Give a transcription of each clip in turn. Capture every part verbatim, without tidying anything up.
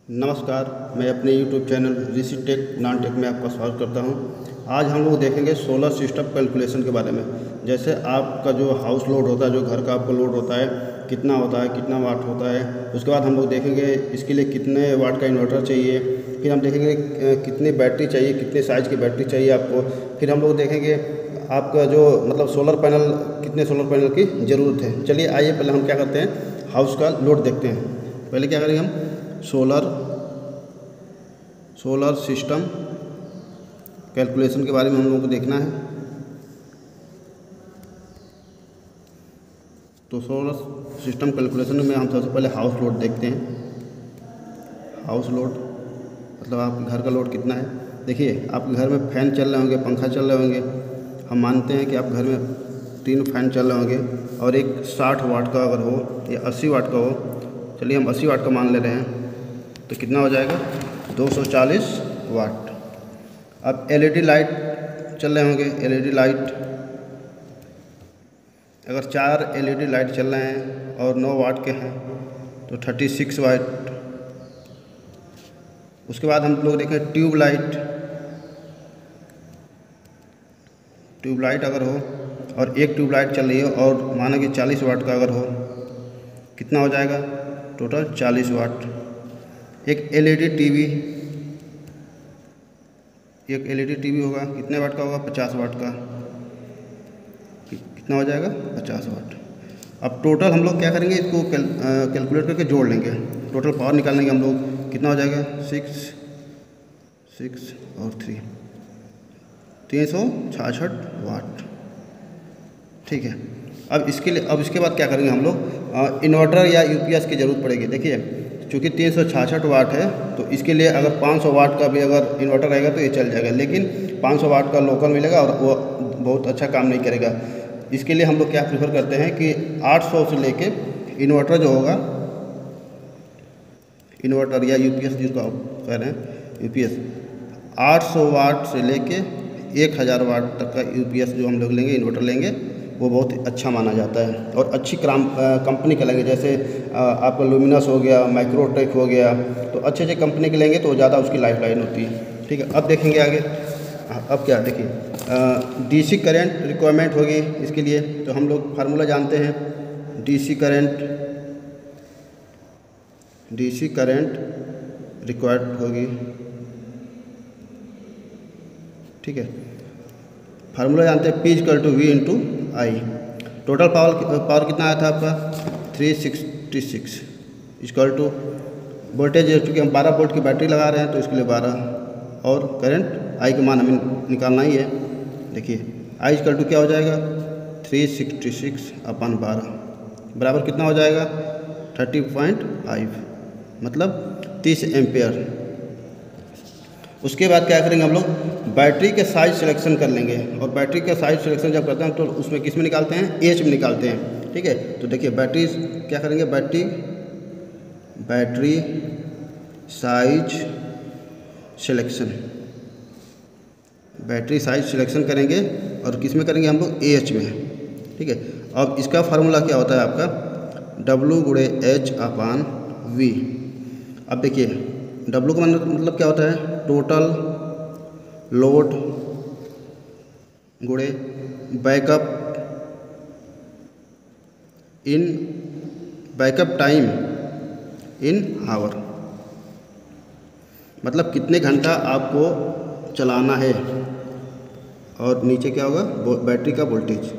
नमस्कार, मैं अपने YouTube channel Rishi tech non tech में आपका स्वागत करता हूं। आज हम लोग देखेंगे सोलर सिस्टम कैलकुलेशन के बारे में। जैसे आपका जो हाउस लोड होता है, जो घर का आपका लोड होता है, कितना होता है, कितना वाट होता है। उसके बाद हम लोग देखेंगे इसके लिए कितने वाट का इन्वर्टर चाहिए। फिर हम देखेंगे कितनी बैटरी चाहिए, कितने साइज़ की बैटरी चाहिए आपको। फिर हम लोग देखेंगे आपका जो मतलब सोलर पैनल, कितने सोलर पैनल की ज़रूरत है। चलिए आइए पहले हम क्या करते हैं, हाउस का लोड देखते हैं। पहले क्या करेंगे हम, सोलर सोलर सिस्टम कैलकुलेशन के बारे में हम लोगों को देखना है। तो सोलर सिस्टम कैलकुलेशन में हम सबसे पहले हाउस लोड देखते हैं। हाउस लोड मतलब आपके घर का लोड कितना है। देखिए, आपके घर में फ़ैन चल रहे होंगे, पंखा चल रहे होंगे। हम मानते हैं कि आप घर में तीन फैन चल रहे होंगे और एक साठ वाट का अगर हो या अस्सी वाट का हो। चलिए हम अस्सी वाट का मान ले रहे हैं, तो कितना हो जाएगा, दो सौ चालीस वाट। अब एलईडी लाइट चल रहे होंगे, एलईडी लाइट अगर चार एलईडी लाइट चल रहे हैं और नौ वाट के हैं तो छत्तीस वाट। उसके बाद हम लोग देखें ट्यूब लाइट, ट्यूब लाइट अगर हो और एक ट्यूब लाइट चल रही है और माना कि चालीस वाट का अगर हो, कितना हो जाएगा, टोटल चालीस वाट। एक एलईडी टीवी, एक एलईडी टीवी होगा, कितने वाट का होगा, पचास वाट का। कितना हो जाएगा, पचास वाट। अब टोटल हम लोग क्या करेंगे, इसको कैल, कैलकुलेट करके जोड़ लेंगे। टोटल पावर निकालेंगे हम लोग, कितना हो जाएगा, सिक्स सिक्स और थ्री तीन सौ छाछठ वाट। ठीक है। अब इसके लिए अब इसके बाद क्या करेंगे हम लोग, इन्वर्टर या यूपीएस की ज़रूरत पड़ेगी। देखिए, चूँकि तीन सौ छाछठ वाट है तो इसके लिए अगर पाँच सौ वाट का भी अगर इन्वर्टर रहेगा तो ये चल जाएगा, लेकिन पाँच सौ वाट का लोकल मिलेगा और वो बहुत अच्छा काम नहीं करेगा। इसके लिए हम लोग क्या प्रेफर करते हैं कि आठ सौ से लेके इन्वर्टर जो होगा, इन्वर्टर या यूपीएस जिसको आप कह रहे हैं यूपीएस, आठ सौ वाट से लेके एक हज़ार वाट तक का यूपीएस जो हम लोग लेंगे, इन्वर्टर लेंगे, वो बहुत अच्छा माना जाता है और अच्छी क्राम कंपनी का लेंगे। जैसे आपका लुमिनस हो गया, माइक्रोटेक हो गया, तो अच्छे अच्छे कंपनी के लेंगे तो ज़्यादा उसकी लाइफ लाइन होती है। ठीक है। अब देखेंगे आगे। अब क्या देखिए, डीसी करंट रिक्वायरमेंट होगी इसके लिए, तो हम लोग फार्मूला जानते हैं। DC current DC current required होगी। ठीक है। फार्मूला जानते हैं, P equal to V into I. Total power power कितना आया था आपका, three sixty six equal to voltage, चूँकि हम बारह वोल्ट की बैटरी लगा रहे हैं तो इसके लिए बारह, और करंट आई का मान हमें निकालना ही है। देखिए, आई इक्वल टू क्या हो जाएगा, थ्री सिक्सटी सिक्स अपन बारह बराबर कितना हो जाएगा, थर्टी पॉइंट फाइव, मतलब तीस एम्पेयर। उसके बाद क्या करेंगे हम लोग, बैटरी के साइज सिलेक्शन कर लेंगे, और बैटरी का साइज सिलेक्शन जब करते हैं तो उसमें किस में निकालते हैं, एच में निकालते हैं। ठीक है। तो देखिए, बैटरी क्या करेंगे, battery battery size selection battery size selection करेंगे और किस में करेंगे हम लोग, एच में। ठीक है। अब इसका फार्मूला क्या होता है आपका, डब्लू गुणे एच अपान वी। अब देखिए, डब्लू का मतलब क्या होता है, टोटल लोड गुणे backup in backup time in hour, मतलब कितने घंटा आपको चलाना है, और नीचे क्या होगा, बैटरी का वोल्टेज,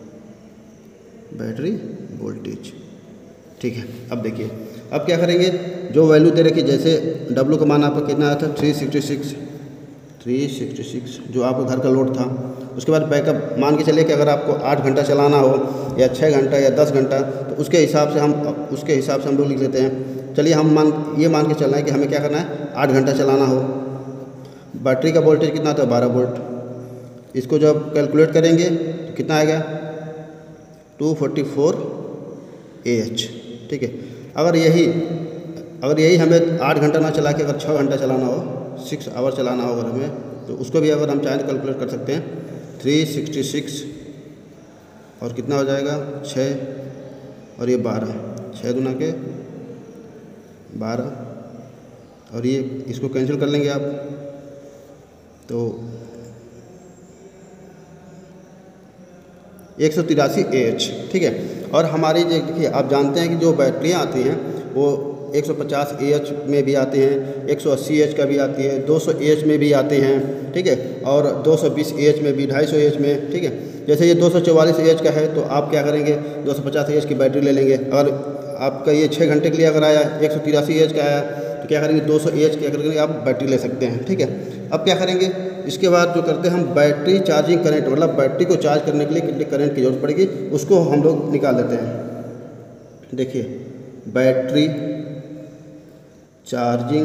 बैटरी वोल्टेज। ठीक है। अब देखिए, अब क्या करेंगे, जो वैल्यू दे रखी, जैसे डब्लू का मान आपका कितना आया था, three sixty six three sixty six जो आपका घर का लोड था। उसके बाद बैकअप मान के चलिए कि अगर आपको आठ घंटा चलाना हो या छः घंटा या दस घंटा, तो उसके हिसाब से हम उसके हिसाब से हम लोग लिख लेते हैं। चलिए हम मान ये मान के चल रहे हैं कि हमें क्या करना है, आठ घंटा चलाना हो। बैटरी का वोल्टेज कितना था, बारह वोल्ट। इसको जब कैलकुलेट करेंगे तो कितना आएगा, two forty four A H. ठीक है। अगर यही अगर यही हमें आठ घंटा ना चला के अगर छः घंटा चलाना हो, सिक्स आवर चलाना हो अगर हमें, तो उसको भी अगर हम चाहें तो कैलकुलेट कर सकते हैं। थ्री सिक्सटी सिक्स और कितना हो जाएगा, छः और ये बारह, छः गुना के बारह और ये इसको कैंसिल कर लेंगे आप, तो एक सौ तिरासी ए एच, ठीक है। और हमारी देखिए आप जानते हैं कि जो बैटरियाँ आती हैं वो एक सौ पचास ए एच में भी आती हैं, एक सौ अस्सी ए एच का भी आती है, दो सौ ए एच में भी आते हैं, ठीक है, और दो सौ बीस ए एच में भी, ढाई सौ ए एच में, ठीक है। जैसे ये दो सौ चौवालीस ए एच का है तो आप क्या करेंगे, दो सौ पचास ए एच की बैटरी ले लेंगे। अगर आपका ये छः घंटे के लिए अगर आया एक सौ तिरासी ए एच का आया तो क्या करेंगे, दो सौ ए एच क्या करेंगे आप बैटरी ले सकते हैं, ठीक है। अब क्या करेंगे, इसके बाद जो करते हैं हम बैटरी चार्जिंग करंट, मतलब बैटरी को चार्ज करने के लिए कितने करंट की जरूरत पड़ेगी उसको हम लोग निकाल लेते हैं। देखिए battery charging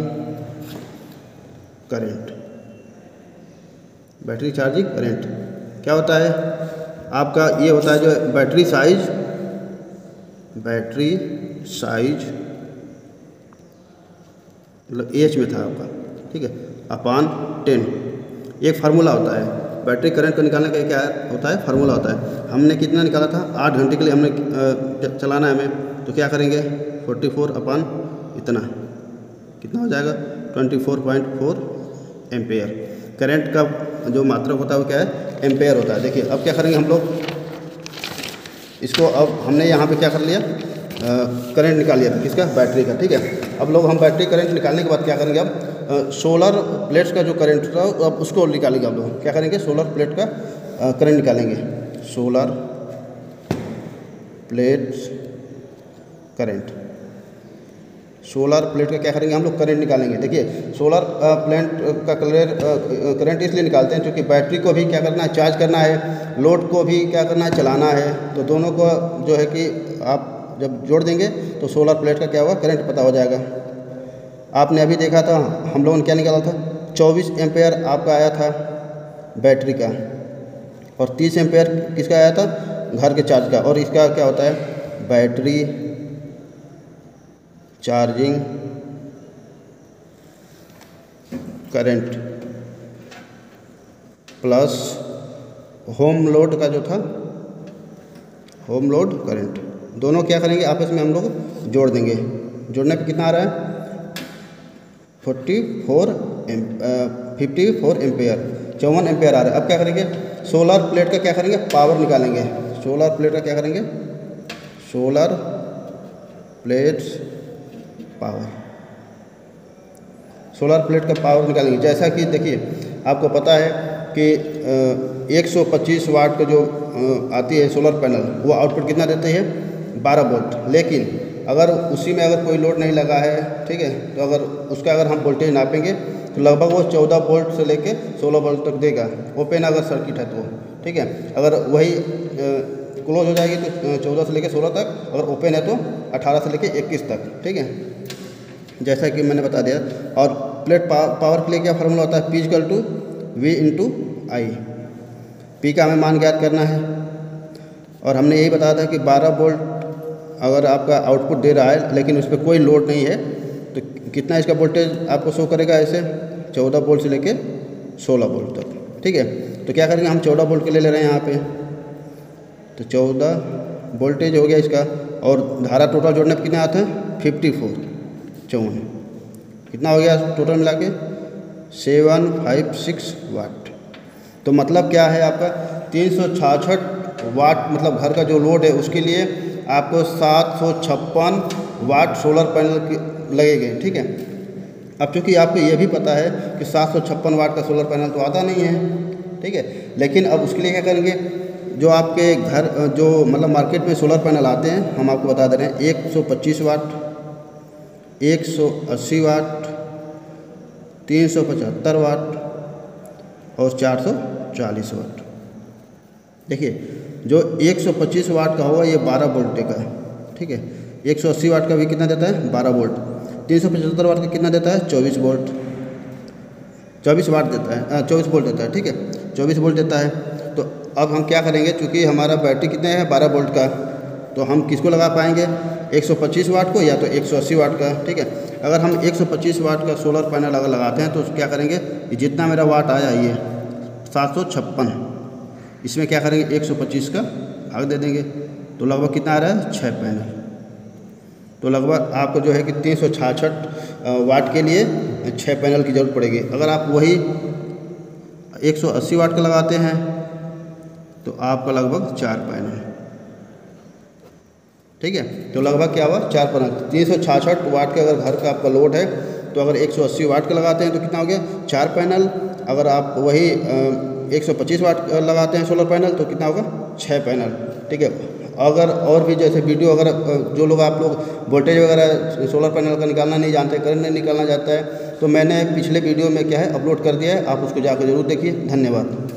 current, battery charging current क्या होता है आपका, ये होता है जो बैटरी साइज, बैटरी साइज मतलब एच में था आपका, ठीक है, अपान टेन। एक फार्मूला होता है बैटरी करंट को निकालने का, क्या होता है फार्मूला होता है। हमने कितना निकाला था, आठ घंटे के लिए हमने चलाना है हमें, तो क्या करेंगे फोर्टी फोर अपान इतना, कितना हो जाएगा twenty four point four ampere. Current का जो मात्रक होता है वो क्या है, एम्पेयर होता है। देखिए अब क्या करेंगे हम लोग इसको, अब हमने यहाँ पे क्या कर लिया, करंट निकाल लिया था किसका, बैटरी का, ठीक है। अब लोग हम बैटरी करंट निकालने के बाद क्या करेंगे, अब सोलर प्लेट्स का जो करंट था अब उसको निकालेंगे। अब लोग क्या करेंगे, सोलर प्लेट का करंट निकालेंगे, solar plates current, solar plate का क्या करेंगे हम लोग, करंट निकालेंगे। देखिए सोलर प्लेट का कलर करंट इसलिए निकालते हैं क्योंकि बैटरी को भी क्या करना है, चार्ज करना है, लोड को भी क्या करना है, चलाना है। तो दोनों को जो है कि आप जब जोड़ देंगे तो सोलर प्लेट का क्या होगा, करंट पता हो जाएगा। आपने अभी देखा था हम लोगों ने क्या निकाला था, चौबीस एम्पेयर आपका आया था बैटरी का, और तीस एम्पेयर किसका आया था, घर के चार्ज का। और इसका क्या होता है, battery charging current plus home load का जो था, होम लोड करंट, दोनों क्या करेंगे आपस में हम लोग जोड़ देंगे। जोड़ने पे कितना आ रहा है, forty four M fifty four ampere, चौवन एम्पेयर आ रहा है। अब क्या करेंगे, सोलर प्लेट का क्या करेंगे, पावर निकालेंगे। सोलर प्लेट का क्या करेंगे, solar plates power, solar plate का पावर निकालेंगे। जैसा कि देखिए आपको पता है कि एक सौ पच्चीस वाट का जो आती है सोलर पैनल, वो आउटपुट कितना देती है, बारह वोल्ट। लेकिन अगर उसी में अगर कोई लोड नहीं लगा है, ठीक है, तो अगर उसका अगर हम वोल्टेज नापेंगे तो लगभग वो चौदह वोल्ट से लेके सोलह वोल्ट तक देगा, ओपन अगर सर्किट है तो, ठीक है। अगर वही क्लोज हो जाएगी तो चौदह से लेके सोलह तक, अगर ओपन है तो अठारह से लेके इक्कीस तक, ठीक है, जैसा कि मैंने बता दिया। और प्लेट पावर के लिए क्या फार्मूला होता है, P equal to V into I. P का हमें मान ज्ञात करना है, और हमने यही बताया था कि बारह वोल्ट अगर आपका आउटपुट दे रहा है लेकिन उस पर कोई लोड नहीं है तो कितना इसका वोल्टेज आपको शो करेगा, ऐसे चौदह वोल्ट से लेके सोलह वोल्ट तक, ठीक है। तो क्या करेंगे, हम चौदह वोल्ट के ले ले रहे हैं यहाँ पे, तो चौदह वोल्टेज हो गया इसका, और धारा टोटल जोड़ने पर कितना आता है, फिफ्टी फोर, चौवन, कितना हो गया टोटल मिला के, सेवन फाइव सिक्स वाट। तो मतलब क्या है आपका, तीन सौ छाछठ वाट, मतलब घर का जो लोड है उसके लिए आपको सात सौ छप्पन वाट सोलर पैनल की लगेंगे, ठीक है। अब चूँकि आपको ये भी पता है कि सात सौ छप्पन वाट का सोलर पैनल तो आता नहीं है, ठीक है, लेकिन अब उसके लिए क्या करेंगे, जो आपके घर जो मतलब मार्केट में सोलर पैनल आते हैं हम आपको बता दे रहे हैं, एक सौ पच्चीस वाट, एक सौ अस्सी वाट, तीन सौ पचहत्तर वाट और चार सौ चालीस वाट। देखिए जो एक सौ पच्चीस वाट का होगा ये बारह वोल्ट का, ठीक है। एक सौ अस्सी वाट का भी कितना देता है, बारह वोल्ट। तीन सौ पचहत्तर वाट का कितना देता है, चौबीस वोल्ट, चौबीस वाट देता है, चौबीस वोल्ट देता है, ठीक है, चौबीस वोल्ट देता है। तो अब हम क्या करेंगे, चूँकि हमारा बैटरी कितने है, बारह वोल्ट का, तो हम किसको लगा पाएंगे, एक सौ पच्चीस वाट को या तो एक सौ अस्सी वाट का, ठीक है। अगर हम एक सौ पच्चीस वाट का सोलर पैनल अगर लगाते हैं तो क्या करेंगे, जितना मेरा वाट आया ये सात सौ छप्पन, इसमें क्या करेंगे एक सौ पच्चीस का भाग दे देंगे, तो लगभग कितना आ रहा है, छः पैनल। तो लगभग आपको जो है कि तीन सौ छाछठ वाट के लिए छः पैनल की ज़रूरत पड़ेगी। अगर आप वही एक सौ अस्सी वाट का लगाते हैं तो आपका लगभग चार पैनल, ठीक है। तो लगभग क्या हुआ, चार पैनल। तीन सौ छियासठ वाट के अगर घर का आपका लोड है तो अगर एक सौ अस्सी वाट का लगाते हैं तो कितना हो गया, चार पैनल। अगर आप वही एक सौ पच्चीस वाट लगाते हैं सोलर पैनल तो कितना होगा, छः पैनल, ठीक है। अगर और भी जैसे वीडियो अगर जो लोग आप लोग वोल्टेज वगैरह सोलर पैनल का निकालना नहीं जानते, करंट नहीं निकालना चाहता है, तो मैंने पिछले वीडियो में क्या है अपलोड कर दिया है, आप उसको जाकर जरूर देखिए। धन्यवाद।